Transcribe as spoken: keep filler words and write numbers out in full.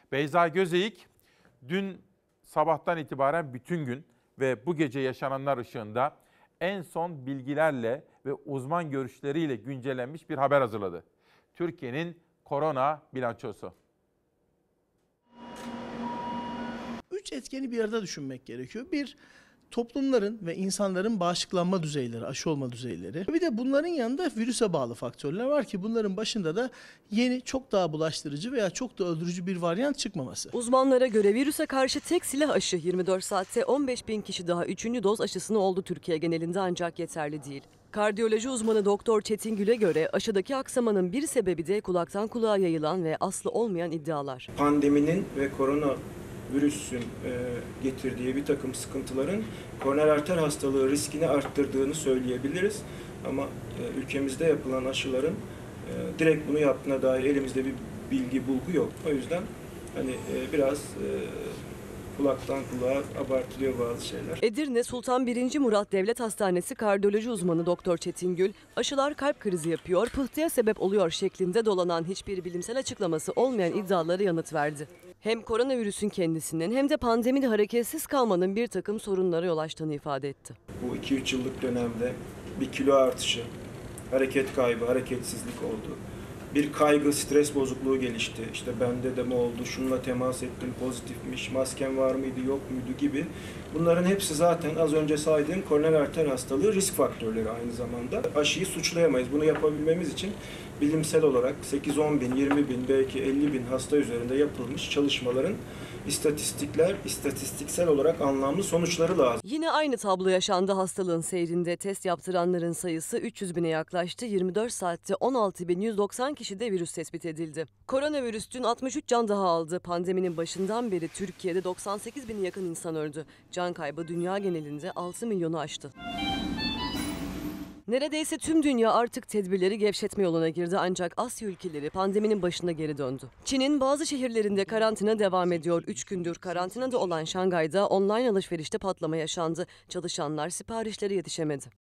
Beyza Gözeyik dün sabahtan itibaren bütün gün ve bu gece yaşananlar ışığında en son bilgilerle ve uzman görüşleriyle güncellenmiş bir haber hazırladı. Türkiye'nin korona bilançosu. Üç etkeni bir arada düşünmek gerekiyor. Bir, toplumların ve insanların bağışıklanma düzeyleri, aşı olma düzeyleri. Bir de bunların yanında virüse bağlı faktörler var ki bunların başında da yeni, çok daha bulaştırıcı veya çok da öldürücü bir varyant çıkmaması. Uzmanlara göre virüse karşı tek silah aşı yirmi dört saatte on beş bin kişi daha üçüncü doz aşısını oldu Türkiye genelinde ancak yeterli değil. Kardiyoloji uzmanı Doktor Çetin Gül'e göre aşıdaki aksamanın bir sebebi de kulaktan kulağa yayılan ve aslı olmayan iddialar. Pandeminin ve korona virüsün getirdiği bir takım sıkıntıların koroner arter hastalığı riskini arttırdığını söyleyebiliriz. Ama ülkemizde yapılan aşıların direkt bunu yaptığına dair elimizde bir bilgi, bulgu yok. O yüzden hani biraz kulaktan kulağa abartılıyor bazı şeyler. Edirne Sultan birinci. Murat Devlet Hastanesi kardiyoloji uzmanı Doktor Çetin Gül, aşılar kalp krizi yapıyor, pıhtıya sebep oluyor şeklinde dolanan hiçbir bilimsel açıklaması olmayan iddialara yanıt verdi. Hem koronavirüsün kendisinin hem de pandemide hareketsiz kalmanın bir takım sorunlara yol açtığını ifade etti. Bu iki üç yıllık dönemde bir kilo artışı, hareket kaybı, hareketsizlik oldu. Bir kaygı, stres bozukluğu gelişti. İşte bende de mi oldu, şununla temas ettim, pozitifmiş, maskem var mıydı, yok muydu gibi. Bunların hepsi zaten az önce saydığım koroner arter hastalığı risk faktörleri aynı zamanda. Aşıyı suçlayamayız. Bunu yapabilmemiz için bilimsel olarak sekiz on bin, yirmi bin, belki elli bin hasta üzerinde yapılmış çalışmaların istatistikler, istatistiksel olarak anlamlı sonuçları lazım. Yine aynı tablo yaşandı hastalığın seyrinde. Test yaptıranların sayısı üç yüz bine yaklaştı. yirmi dört saatte on altı bin yüz doksan kişide virüs tespit edildi. Koronavirüs dün altmış üç can daha aldı. Pandeminin başından beri Türkiye'de doksan sekiz bine yakın insan öldü. Can kaybı dünya genelinde altı milyonu aştı. Neredeyse tüm dünya artık tedbirleri gevşetme yoluna girdi ancak Asya ülkeleri pandeminin başına geri döndü. Çin'in bazı şehirlerinde karantina devam ediyor. Üç gündür karantinada olan Şangay'da online alışverişte patlama yaşandı. Çalışanlar siparişlere yetişemedi.